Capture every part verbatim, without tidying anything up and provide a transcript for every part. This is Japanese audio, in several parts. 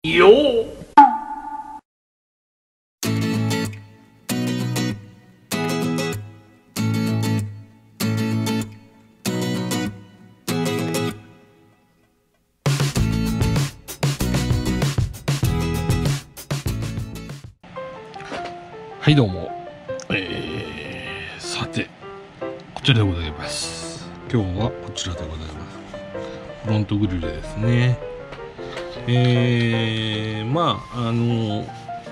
よー。はいどうも、えー、さてこちらでございます。今日はこちらでございます。フロントグリルですね。えー、まああの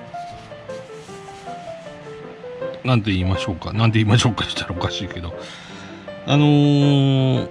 なんて言いましょうかなんて言いましょうかしたらおかしいけど、あのー、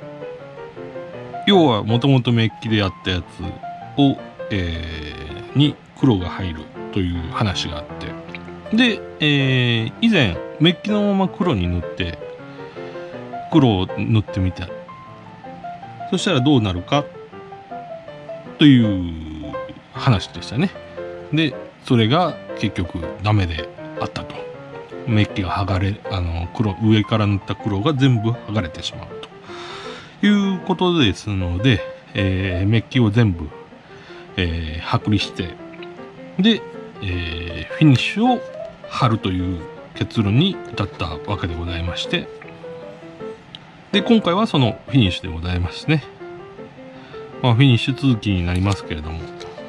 要はもともとメッキでやったやつを、えー、に黒が入るという話があって、で、えー、以前メッキのまま黒に塗って黒を塗ってみた。そしたらどうなるかという話でしたね。でそれが結局ダメであったと。メッキが剥がれ、あの黒上から塗った黒が全部剥がれてしまうということですので、えー、メッキを全部、えー、剥離してで、えー、フィニッシュを貼るという結論に至ったわけでございまして、で今回はそのフィニッシュでございますね。まあフィニッシュ続きになりますけれども、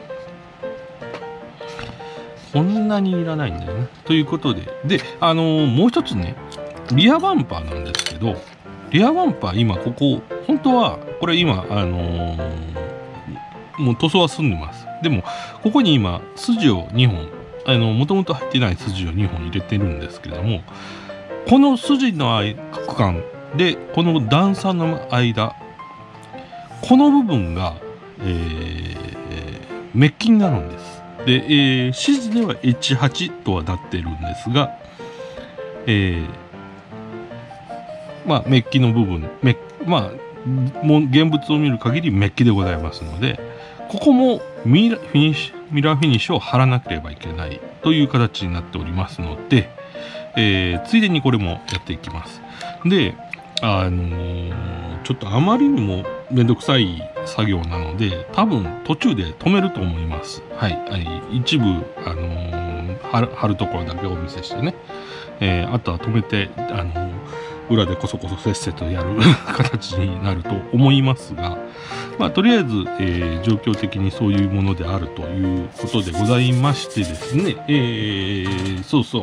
こんなにいらないんだよねということで、であのー、もう一つね、リアバンパーなんですけど、リアバンパー今ここ本当はこれ今あのー、もう塗装は済んでます。でもここに今筋をにほん、あのもともと入ってない筋をにほん入れてるんですけれども、この筋の区間でこの段差の間、この部分が、えー、メッキになるんです。で、えー、指示では エイチはち とはなってるんですが、えー、まあメッキの部分、メまあもう現物を見る限りメッキでございますので、ここもミラーフィニッシュ、ミラーフィニッシュを貼らなければいけないという形になっておりますので、えー、ついでにこれもやっていきます。で、あのー、ちょっとあまりにもめんどくさい作業なので、多分途中で止めると思います。はい。一部、あのー、貼る、貼るところだけお見せしてね。えー、あとは止めて、あのー、裏でこそこそせっせとやる形になると思いますが、まあ、とりあえず、えー、状況的にそういうものであるということでございましてですね、えー、そうそう。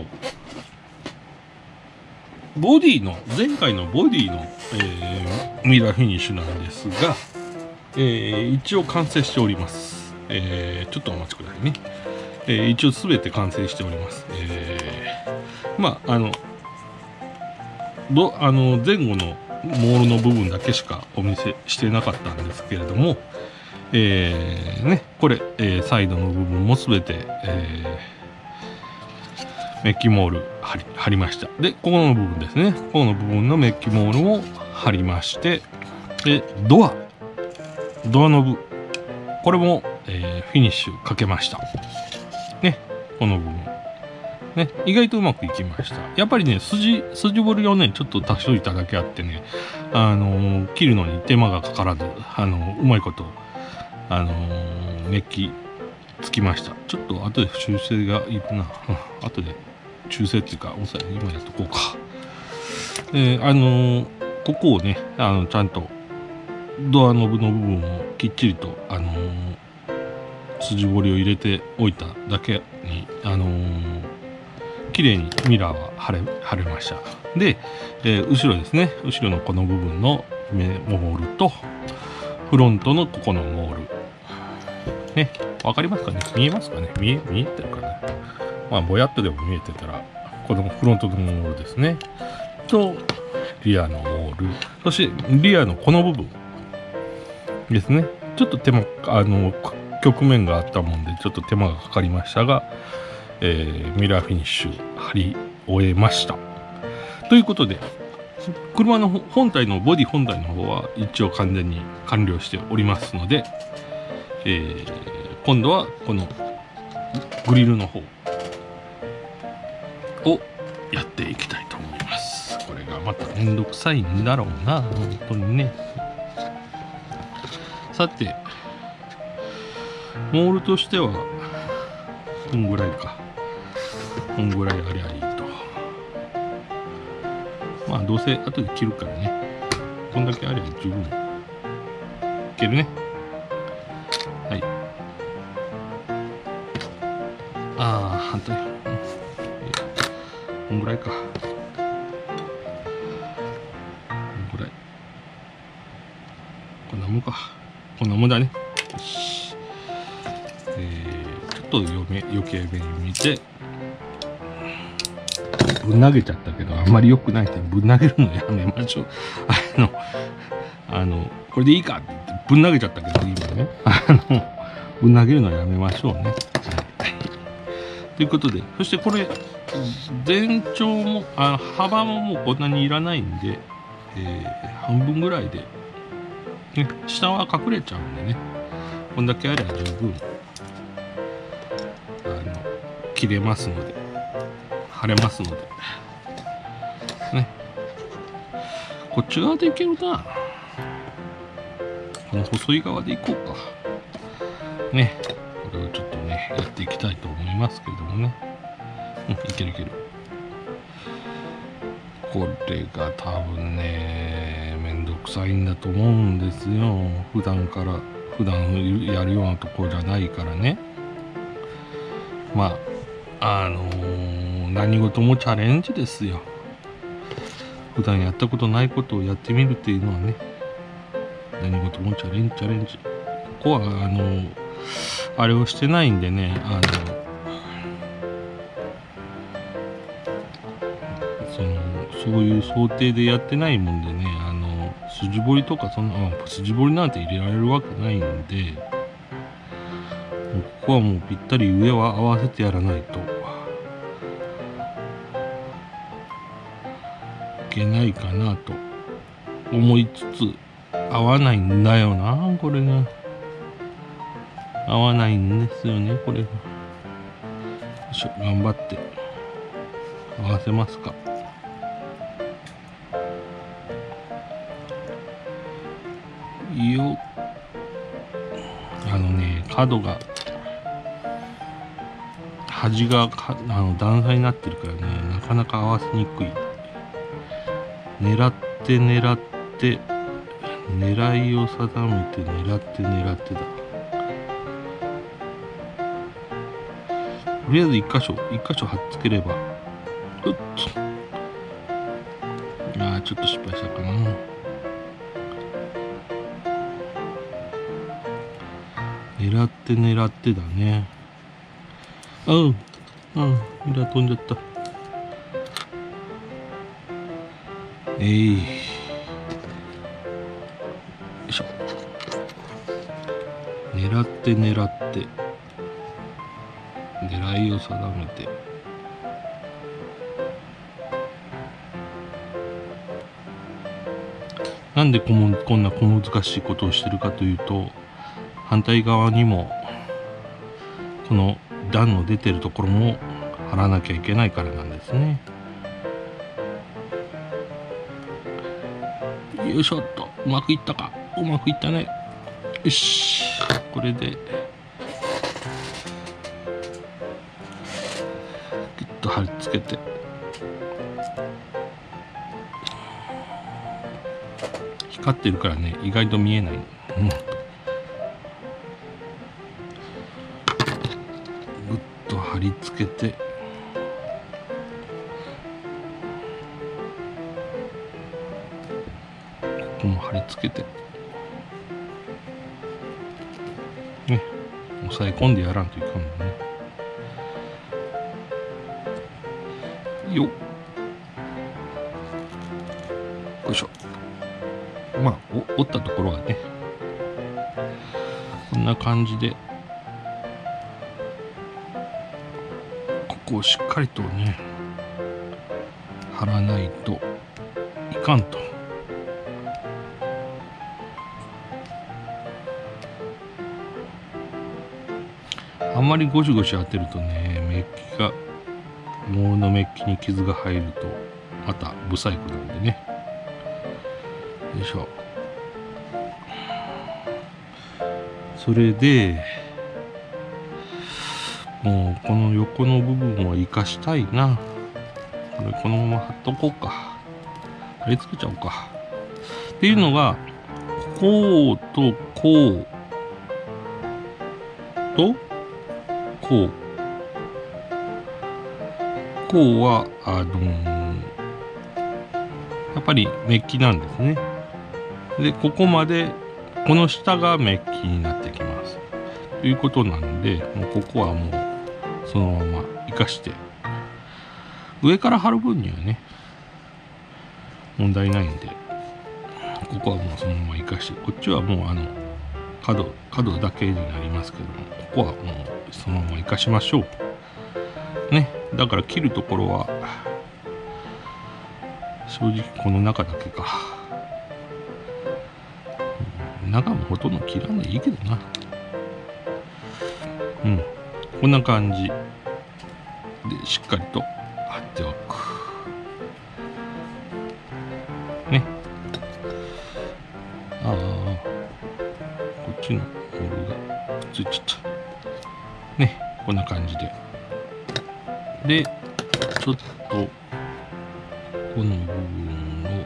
ボディの、前回のボディの、えー、ミラーフィニッシュなんですが、えー、一応完成しております。えー、ちょっとお待ちくださいね。えー、一応すべて完成しております。えー、まあ、あの、ど、あの、前後のモールの部分だけしかお見せしてなかったんですけれども、えー、ね、これ、えー、サイドの部分もすべて、えー、メッキモール貼り、貼りました。で、ここの部分ですね。ここの部分のメッキモールを貼りまして、で、ドア。ドアノブ。これも、えー、フィニッシュかけました。ね、この部分。ね、意外とうまくいきました。やっぱりね、筋、筋彫りをね、ちょっと足しといただけあってね、あのー、切るのに手間がかからず、あのー、うまいこと、あのー、メッキつきました。ちょっと後で修正がいるな。うん、後で修正っていうか、抑え、今やっとこうか。えー、あのー、ここをね、あの、ちゃんと、ドアノブの部分をきっちりと、あのー、筋彫りを入れておいただけに、あのー、綺麗にミラーは貼れ、貼れました。で、えー、後ろですね。後ろのこの部分のモールと、フロントのここのモール。ね。わかりますかね？見えますかね？見え、見えてるかな？まあ、ぼやっとでも見えてたら、このフロントのモールですね。と、リアのモール。そして、リアのこの部分ですね。ちょっと手間、あの、曲面があったもんで、ちょっと手間がかかりましたが、えー、ミラーフィニッシュ貼り終えました。ということで、車の本体のボディ本体の方は一応完全に完了しておりますので、えー、今度はこのグリルの方をやっていきたいと思います。これがまためんどくさいんだろうな、本当にね。さて、 モールとしてはこんぐらいか、こんぐらいありゃいいと。まあどうせ後で切るからね、こんだけありゃ十分いけるね。はい。ああ反対、うん、こんぐらいか、こんぐらい、こんなもんか、こんなもんだね。よし、えー、ちょっと余計余計目に見て、ぶん投げちゃったけどあんまり良くないって、ぶん投げるのやめましょう。あのあのこれでいいかって言ってぶん投げちゃったけど、今ね、あのぶん投げるのはやめましょうね。はい、ということで、そしてこれ全長もあ幅ももうこんなにいらないんで、えー、半分ぐらいで、ね、下は隠れちゃうんでね、こんだけあれば十分あの切れますので、貼れますのでね。こっち側でいけるな、この細い側でいこうかね。これをちょっとねやっていきたいと思いますけれどもね。うん、いけるいける。これが多分ねめんどくさいんだと思うんですよ。普段から普段やるようなところじゃないからね。まああのー、何事もチャレンジですよ。普段やったことないことをやってみるっていうのはね、何事もチャレンジチャレンジ。ここはあのー、あれをしてないんでね、あのそのそういう想定でやってないもんでね、あの筋彫りとかそんな、まあ、筋彫りなんて入れられるわけないんで、もうここはもうぴったり上は合わせてやらないといけないかなと思いつつ、合わないんだよなこれが。合わないんですよねこれが。よいしょ、頑張って合わせますか。よあのね、角が端がかあの段差になってるからね、なかなか合わせにくい。狙って狙って狙いを定めて狙って狙ってだ。とりあえず一箇所一箇所貼っつければ。うっと、あーちょっと失敗したかな。狙って狙ってだね。うん、うん、ミラ飛んじゃった。えい、よいしょ。狙って狙って狙いを定めて、なんでこんこんな小難しいことをしてるかというと、反対側にもこの段の出てるところも貼らなきゃいけないからなんですね。よいしょっと、うまくいったか。うまくいったね。よし、これでギュッと貼り付けて、光ってるからね意外と見えない。うん、ぐっと貼り付けて、ここも貼り付けてね、押さえ込んでやらんといかんもんね。よっ、よいしょ。まあお折ったところはねこんな感じで、ここをしっかりとね貼らないといかんと。あんまりゴシゴシ当てるとね、メッキがモールのメッキに傷が入るとまた不細工なんでね。よいしょ。それでもうこの横の部分を生かしたいな。これこのまま貼っとこうか。貼り付けちゃおうか。っていうのが、こうとこうとこう。こうは、あのー、やっぱりメッキなんですね。で、ここまで、この下がメッキになってきます。ということなんで、もうここはもう、そのまま活かして、上から貼る分にはね、問題ないんで、ここはもうそのまま活かして、こっちはもうあの、角、角だけになりますけども、ここはもうそのまま活かしましょう。ね。だから切るところは、正直この中だけか。中もほとんど切らないいいけどな。うん。こんな感じでしっかりと貼っておく。ね。ああ、こっちのボールがくっついちゃった。ね。こんな感じで。で、ちょっと、この部分を、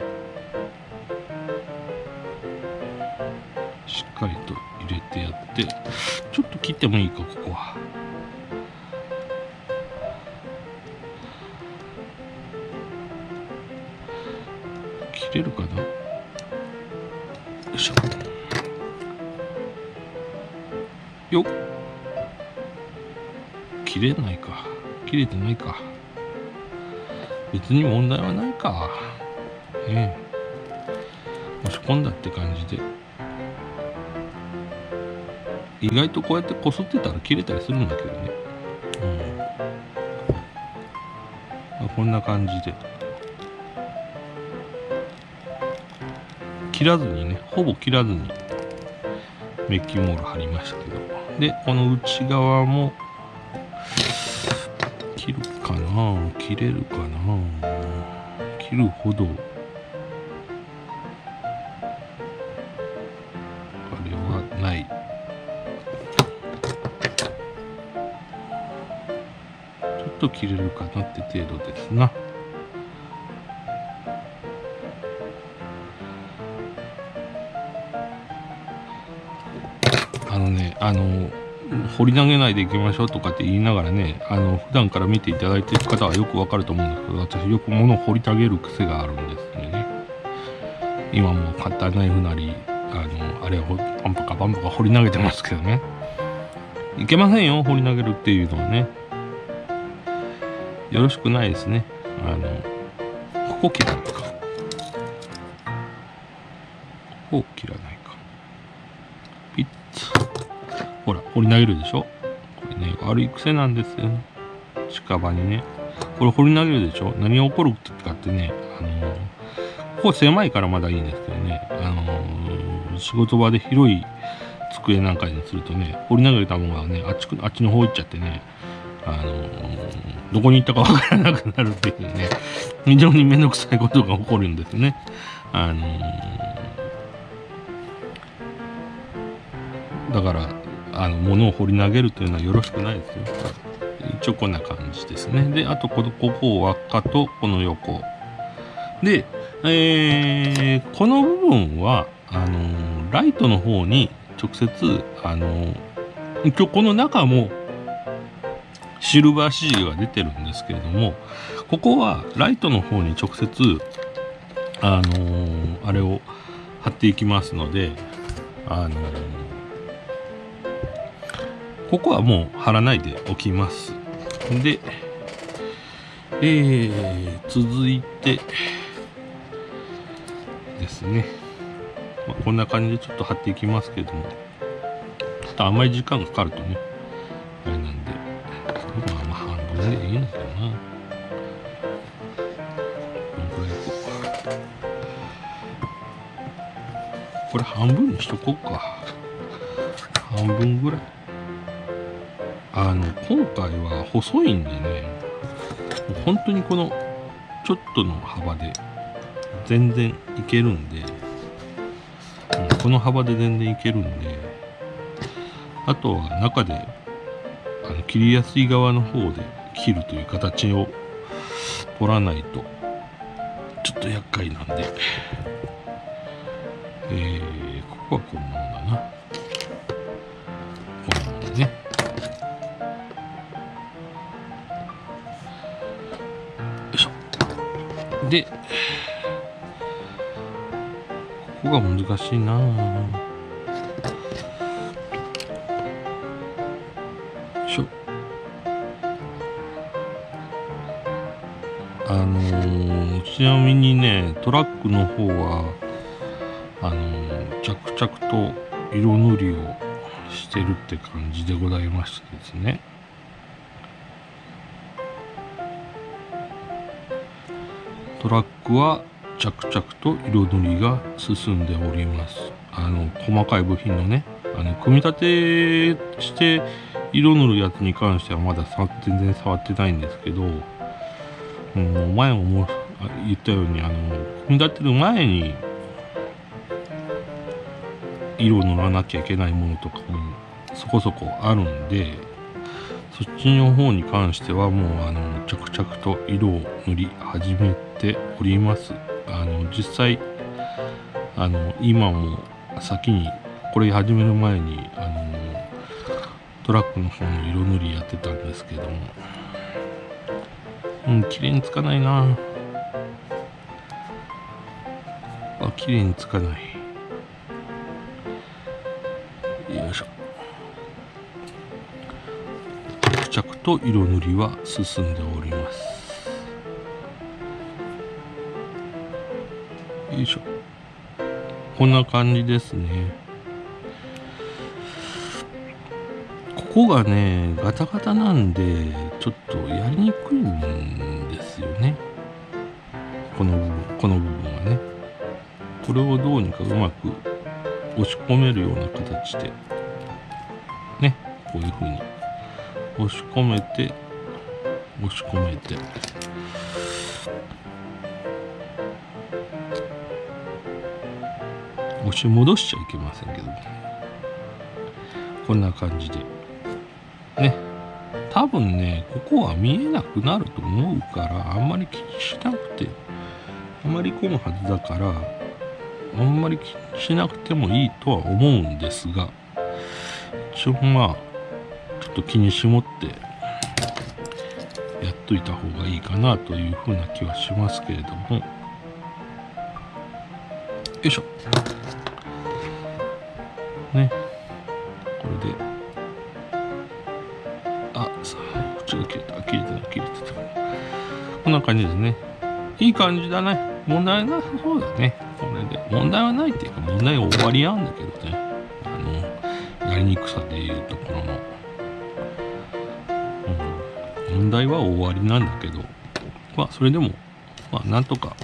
しっかりと入れてやって、ちょっと切ってもいいか、ここは。切れるかな？よいしょ。よっ。切れないか。切れてないか。別に問題はないか。ねえ。押し込んだって感じで。意外とこうやってこすってたら切れたりするんだけどね。うん。こんな感じで。切らずにね、ほぼ切らずにメッキモール貼りましたけど。で、この内側も、切るかな？切れるかな？切るほど、あれはない。ちょっと切れるかなって程度ですな。あのね、あの、掘り投げないでいきましょうとかって言いながらね、あの、普段から見ていただいている方はよくわかると思うんですけど、私よく物を掘り投げる癖があるんですね。今もカッターナイフなり、あの、あれをパンパカパンパカ掘り投げてますけどね。いけませんよ、掘り投げるっていうのはね。よろしくないですね。あの、ここ切らないか。ここ切らないか。ピッツ。ほら、掘り投げるでしょ。これね、悪い癖なんですよ。近場にね。これ掘り投げるでしょ。何が起こるかってね、あのー、ここ狭いからまだいいんですけどね、あのー、仕事場で広い机なんかにするとね、掘り投げたものがね、あっち、あっちの方行っちゃってね、あのー、どこに行ったかわからなくなるっていうね、非常にめんどくさいことが起こるんですね。あのー、だから、あの、物を掘り投げるというのはよろしくないですよ。一応こんな感じですね。で、あと、この、ここ輪っかと、この横。で、えー、この部分は、あのー、ライトの方に直接、あのー、一応この中も、シルバーシールが出てるんですけれども、ここはライトの方に直接、あのー、あれを貼っていきますので、あのー、ここはもう貼らないでおきます。で、えー、続いてですね、まあ、こんな感じでちょっと貼っていきますけども、ちょっとあんまり時間がかかるとね、あれなんで、まあまあ半分でいいのかな。このくらいこう。これ半分にしとこうか。半分ぐらい。あの、今回は細いんでね、本当にこのちょっとの幅で全然いけるんで、この幅で全然いけるんで、あとは中で、 あの切りやすい側の方で切るという形を取らないとちょっと厄介なんで、えー、ここはこんなもんだな。こんなもんでね。よいしょ。で、ここが難しいなぁ。よいしょ。あのー、ちなみにね、トラックの方はあのー、着々と色塗りをしてるって感じでございましてですね。トラックは着々と色塗りが進んでおります。あの細かい部品のね、あの組み立てして色塗るやつに関してはまだ全然触ってないんですけど、うん、前もも言ったようにあの組み立てる前に色を塗らなきゃいけないものとかもそこそこあるんで、そっちの方に関してはもうあの着々と色を塗り始めております。あの実際あの今も先にこれ始める前にあのトラックの方の色塗りやってたんですけども、うん、綺麗につかないなあ。綺麗につかない。よいしょ。着々と色塗りは進んでおります。よいしょ。こんな感じですね。ここがねガタガタなんでちょっとやりにくいんですよね。この部分この部分はね、これをどうにかうまく押し込めるような形でね、こういう風に押し込めて押し込めて押し戻しちゃいけませんけど、こんな感じでね、多分ねここは見えなくなると思うからあんまり気にしなくて、あんまり込むはずだからあんまり気にしなくてもいいとは思うんですが、一応まあちょっと気に絞ってやっといた方がいいかなというふうな気はしますけれども、よいしょね、これであさあこっちが切れた切れてた切れてたこんな感じですね。いい感じだね。問題なさそうだね。これで問題はないっていうか問題は終わりなんだけどね、あのやりにくさでいうところの、うん、問題は終わりなんだけど、まあそれでもまあなんとか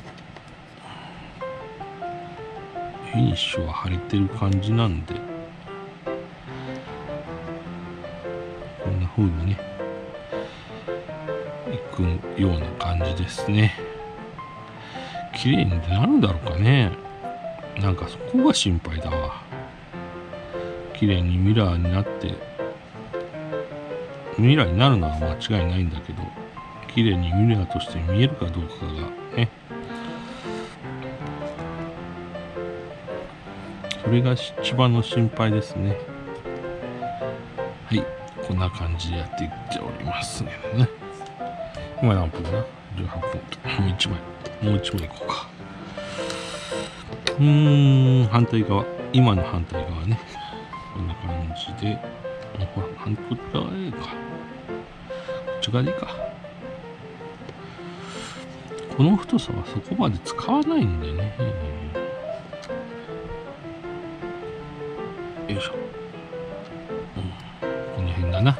フィニッシュは晴れてる感じなんで、こんな風にねいくような感じですね。綺麗になるんだろうかね。なんかそこが心配だわ。綺麗にミラーになってミラーになるのは間違いないんだけど、綺麗にミラーとして見えるかどうかがね、それが一番の心配ですね。はい、こんな感じでやっていっておりますね。今何分だ？じゅうはっぷん。もう一枚もう一枚いこうか。うーん、反対側、今の反対側ね、こんな感じで、反対側でいいか、こっち側でいいか。この太さはそこまで使わないんでね。よいしょ、うん、この辺だな。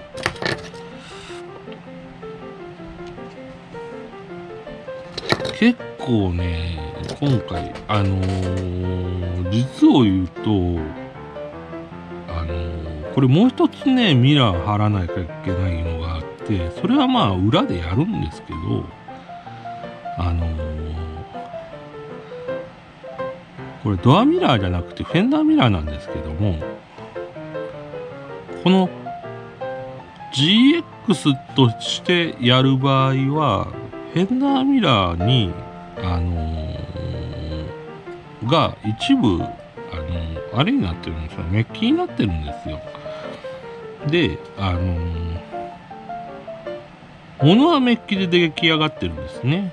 結構ね今回あのー、実を言うとあのー、これもう一つねミラー貼らなきゃいけないのがあって、それはまあ裏でやるんですけど、あのー、これドアミラーじゃなくてフェンダーミラーなんですけども、このジーエックス としてやる場合はフェンダーミラーにあのー、が一部あのー、あれになってるんですよ。メッキになってるんですよ。であのー、物はメッキで出来上がってるんですね。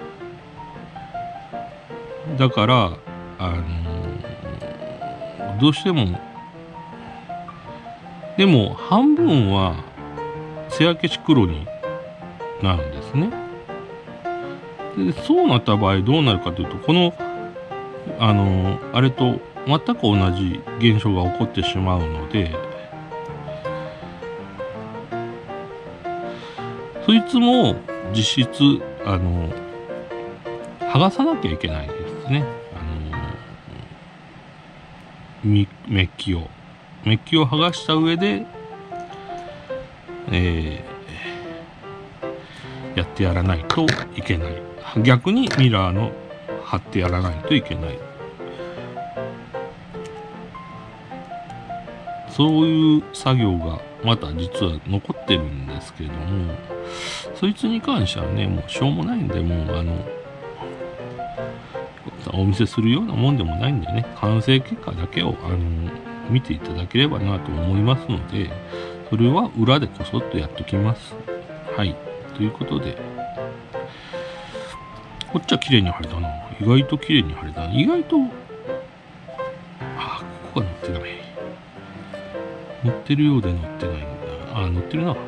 だからあのー、どうしてもでも半分は艶消し黒になるんですね。でそうなった場合どうなるかというと、このあのあれと全く同じ現象が起こってしまうので、そいつも実質あの剥がさなきゃいけないですね。あのメッキをメッキを剥がした上で、えー、やってやらないといけない。逆にミラーの貼ってやらないといけない。そういう作業がまた実は残ってるんですけれども、そいつに関してはね、もうしょうもないんで、もうあのお見せするようなもんでもないんでね、完成結果だけをあの見ていただければなと思いますので、それは裏でこそっとやっときます。はい、ということで、こっちは綺麗に貼れたな。意外と綺麗に貼れた。意外と、あ、ここが乗ってない。乗ってるようで乗ってないんだ。あ、乗ってるな。うん。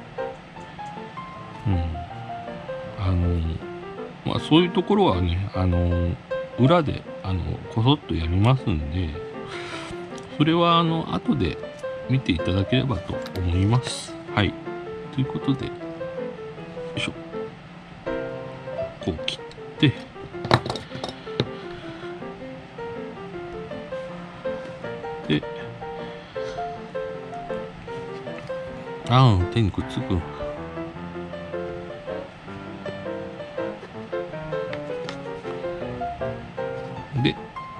あの、まあそういうところはね、あの、裏で、あの、こそっとやりますんで、それはあの、後で見ていただければと思います。はい。ということで、よいしょ。こう切って、で、ああ、手にくっつく。で、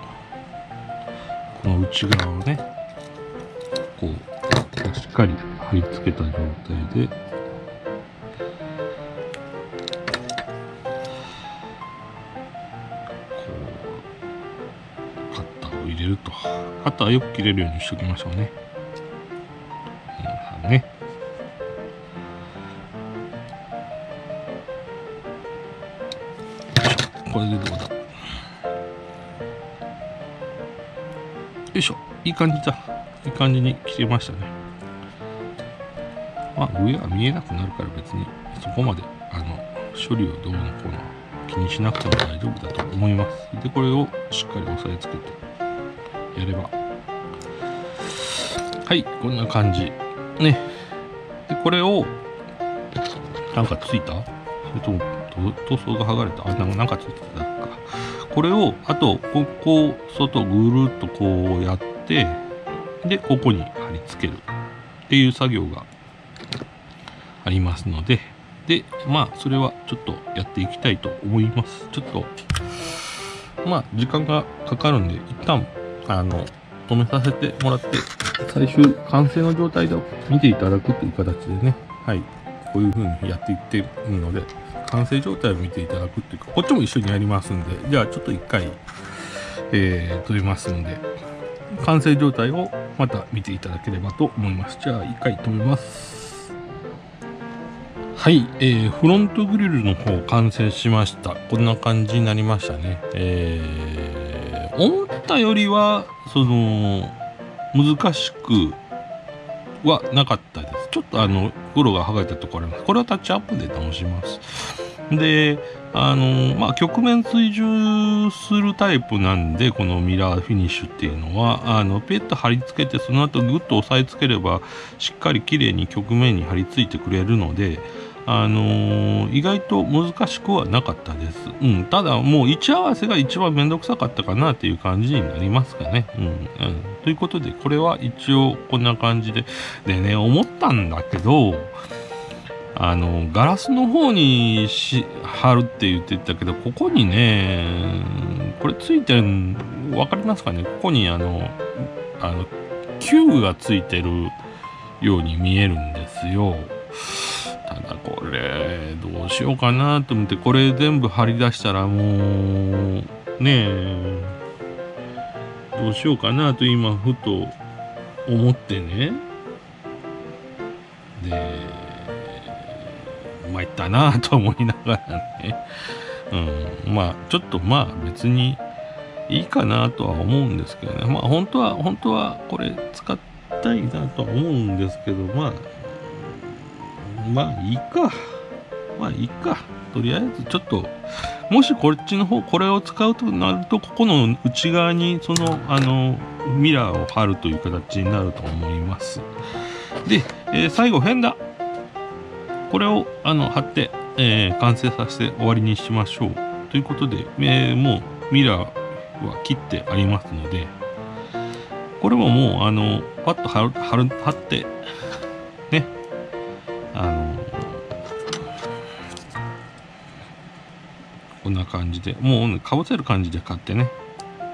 この内側をね、こう、しっかり貼り付けた状態で、カッターを入れると。カッターはよく切れるようにしておきましょうね。皆さんね。これでどうだ。よいしょ。いい感じだ。いい感じに切れましたね。まあ上は見えなくなるから別にそこまであの処理をどうのこうの気にしなくても大丈夫だと思います。で、これをしっかり押さえつけてやれば。はい、こんな感じ。ね。で、これを、なんかついた？それとも塗装が剥がれた？あ、なんかついてたか。これを、あと、ここ、外ぐるっとこうやって、で、ここに貼り付けるっていう作業がありますので、で、まあ、それはちょっとやっていきたいと思います。ちょっと、まあ、時間がかかるんで、一旦、あの、止めさせてもらって、最終完成の状態で見ていただくという形でね、はい、こういう風にやっていっているので、完成状態を見ていただくっていうか、こっちも一緒にやりますんで、じゃあちょっと一回、えー、止めますんで、完成状態をまた見ていただければと思います。じゃあ一回止めます。はい、えー、フロントグリルの方完成しました。こんな感じになりましたね。えー、思ったよりは、その、難しくはなかったです。ちょっとあの、黒が剥がれたところあります。これはタッチアップで直します。で、あの、まあ、曲面追従するタイプなんで、このミラーフィニッシュっていうのは、あの、ペット貼り付けて、その後グッと押さえつければ、しっかり綺麗に曲面に貼り付いてくれるので、あのー、意外と難しくはなかったです。うん。ただ、もう位置合わせが一番めんどくさかったかなっていう感じになりますかね。うん。うん。ということで、これは一応こんな感じで。でね、思ったんだけど、あの、ガラスの方にし貼るって言ってたけど、ここにね、これついてるん、わかりますかね？ここにあの、あの、球がついてるように見えるんですよ。ただこれどうしようかなと思って、これ全部貼り出したらもうねえどうしようかなと今ふと思ってね。で参ったなと思いながらね、うん、まあちょっとまあ別にいいかなとは思うんですけどね。まあ本当は本当はこれ使ったいなとは思うんですけど、まあまあいいかまあいいかとりあえずちょっと、もしこっちの方これを使うとなると、ここの内側にそのあのミラーを貼るという形になると思います。で、えー、最後フェンダー、これをあの貼って、えー、完成させて終わりにしましょうということで、えー、もうミラーは切ってありますので、これももうあのパッと貼る貼る貼ってね、あのこんな感じでもう、ね、かぶせる感じで買ってね、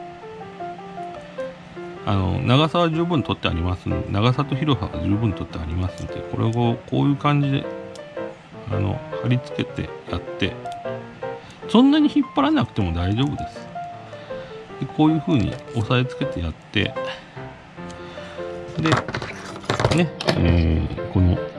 あの長さは十分取ってありますので、長さと広さは十分取ってありますので、これをこういう感じであの貼り付けてやって、そんなに引っ張らなくても大丈夫です。でこういう風に押さえつけてやって、でね、えー、この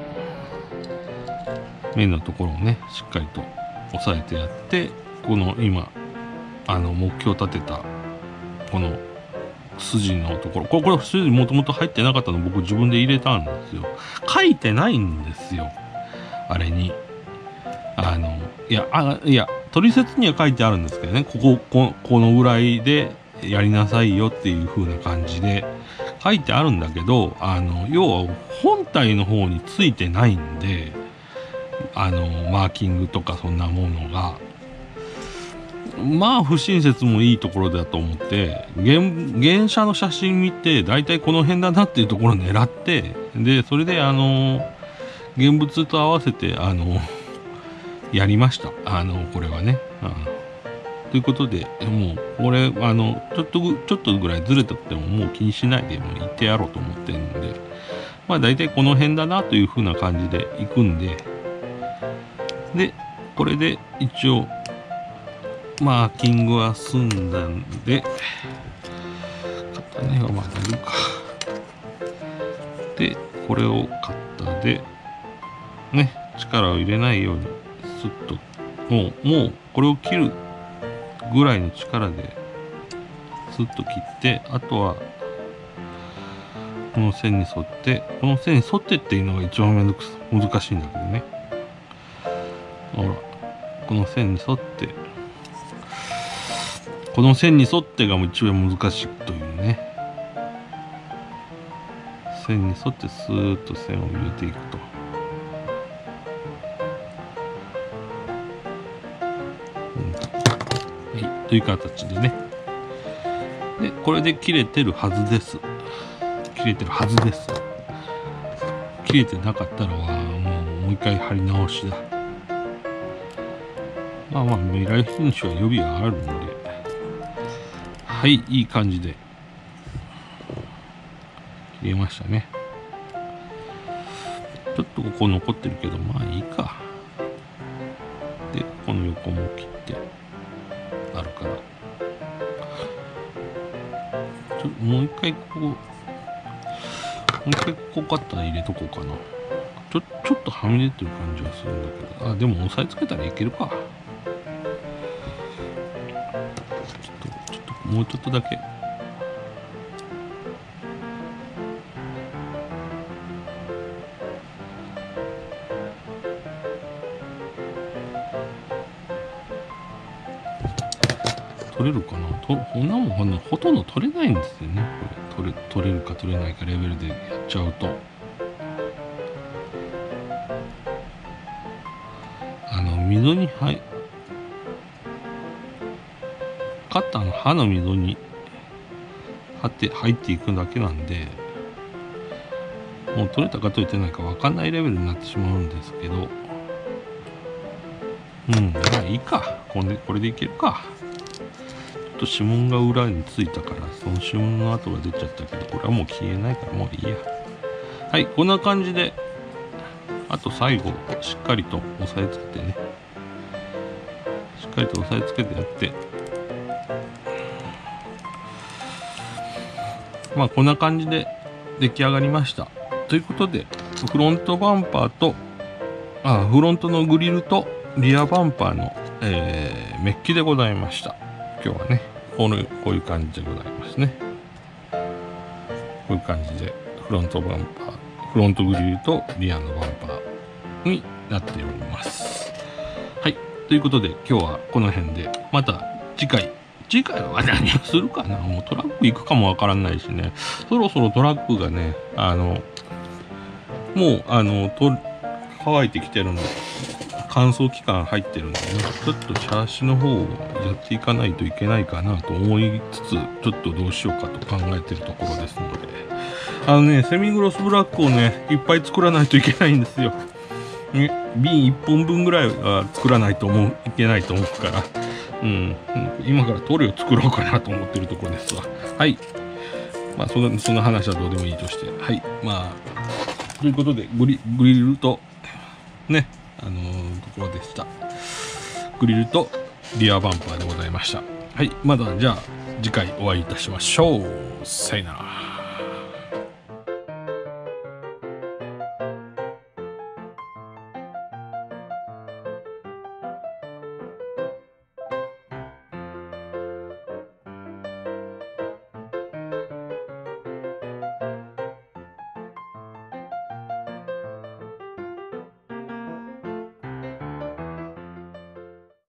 面のところをねしっかりと押さえてやって、この今あの目標立てたこの筋のところ、これこれ筋もともと入ってなかったの僕自分で入れたんですよ。書いてないんですよあれに。あのいやあいや取説には書いてあるんですけどね、ここ こ, このぐらいでやりなさいよっていう風な感じで書いてあるんだけど、あの要は本体の方についてないんで、あのマーキングとかそんなものがまあ不親切もいいところだと思って、 原, 原写の写真見てだいたいこの辺だなっていうところを狙って、でそれであの現物と合わせてあのやりました。あのこれはね、あということでもうこれあのちょっとちょっとぐらいずれてってももう気にしないでもう言ってやろうと思ってるんで、まあだいたいこの辺だなという風な感じでいくんで、でこれで一応マーキングは済んだんで、型ねはまだいるか。でこれをカッターでね力を入れないようにスッと、もうもうこれを切るぐらいの力でスッと切って、あとはこの線に沿って、この線に沿ってっていうのが一番めんどくさ難しいんだけどね。ほらこの線に沿って、この線に沿ってが一番難しいというね。線に沿ってスーッと線を入れていくと。うん、はい、という形でね。で、これで切れてるはずです。切れてるはずです。切れてなかったらはもうもう一回貼り直しだ。まあまあ未来品種は予備はあるんで、はい、いい感じで切れましたね。ちょっとここ残ってるけどまあいいか。でこの横も切ってあるから、ちょもう一回ここもう一回ここカッター入れとこうかな。ちょちょっとはみ出てる感じはするんだけど、あでも押さえつけたらいけるか。もうちょっとだけ取れるかな。とこんなもんほとんど取れないんですよね。これ取れ取れるか取れないかレベルでやっちゃうと、あの溝に入カッターの刃の溝に入って入っていくだけなんで、もう取れたか取れてないか分かんないレベルになってしまうんですけど、うんまあいいか、これこれでいけるか。ちょっと指紋が裏についたからその指紋の跡が出ちゃったけど、これはもう消えないからもういいや。 はい、こんな感じで、あと最後、しっかりと押さえつけてね。しっかりと押さえつけてやって、まあこんな感じで出来上がりました。ということで、フロントバンパーと、あ、フロントのグリルとリアバンパーの、えー、メッキでございました。今日はね、このこういう感じでございますね。こういう感じで、フロントバンパー、フロントグリルとリアのバンパーになっております。はい。ということで、今日はこの辺で、また次回、次回は何をするかな。もうトラック行くかもわからないしね。そろそろトラックがね、あの、もう、あの、と乾いてきてるんで、乾燥期間入ってるんでね、ちょっとシャーシの方をやっていかないといけないかなと思いつつ、ちょっとどうしようかと考えてるところですので、あのね、セミグロスブラックをね、いっぱい作らないといけないんですよ。ね、瓶いっぽんぶんぐらいは作らないと思う、いけないと思うから、うん、今から塗料作ろうかなと思ってるところですわ。はい。まあ、その、その話はどうでもいいとして、はい。まあ、ということで、グリ、グリルと、ね、あのー、ところでした。グリルとリアバンパーでございました。はい。まだ、じゃあ、次回お会いいたしましょう。さよなら。